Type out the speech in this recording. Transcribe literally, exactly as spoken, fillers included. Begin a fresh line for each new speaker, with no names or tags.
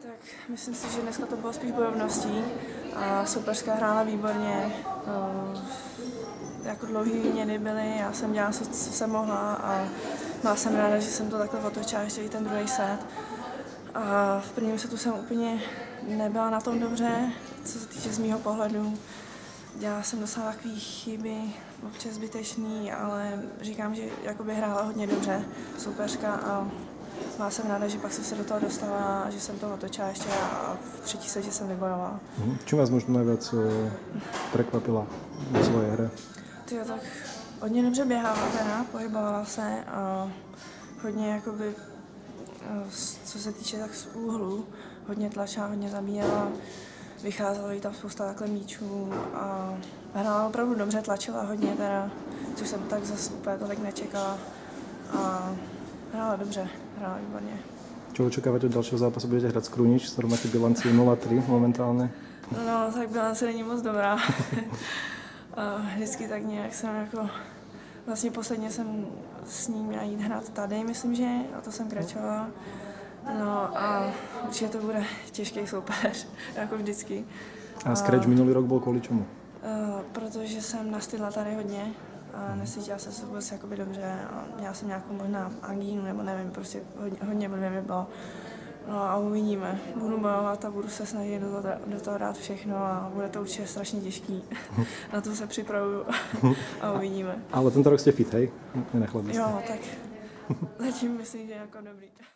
Tak myslím si, že dneska to bylo spíš bojovností a soupeřka hrála výborně. Jako dlouhý výměny byly, já jsem dělala, co, co jsem mohla a byla jsem ráda, že jsem to takhle otočila ještě i ten druhý set. A v prvním setu jsem úplně nebyla na tom dobře, co se týče z mýho pohledu. Dělala jsem docela takové chyby, občas zbytečný, ale říkám, že jakoby hrála hodně dobře soupeřka a byla jsem ráda, že pak jsem se do toho dostala a že jsem to otočila ještě a v třetí setě jsem vybojovala.
Mm-hmm. Čím vás možná nejvíc překvapila v své hře?
Tyjo, tak hodně dobře běhala teda, pohybovala se a hodně jakoby, co se týče tak z úhlu, hodně tlačila, hodně zabíjela, vycházelo jí tam spousta takhle míčů a hrála opravdu dobře, tlačila hodně teda, což jsem tak zase úplně tolik nečekala a hrála dobře, hrála výborně.
Co očekáváte od dalšího zápasu? Budete hrát s Krunič, s máte bilanci nula tři momentálně?
No, tak bilance není moc dobrá. A vždycky tak nějak jsem jako, vlastně posledně jsem s ním měla jít hrát tady, myslím, že, a to jsem kračovala. No a určitě to bude těžký soupeř, jako vždycky.
A scratch minulý rok byl kvůli čemu?
Uh, protože jsem nastydla tady hodně a necítila jsem se vůbec jakoby dobře a měla jsem nějakou možná angínu nebo nevím, prostě hodně, hodně blbě mi bylo. No a uvidíme. Budu bojovat a budu se snažit do toho, do toho dát všechno a bude to určitě strašně těžký. Na to se připravuju a uvidíme.
Ale tento rok jste fit, hej? Nenechla byste.
Jo, tak zatím myslím, že jako dobrý.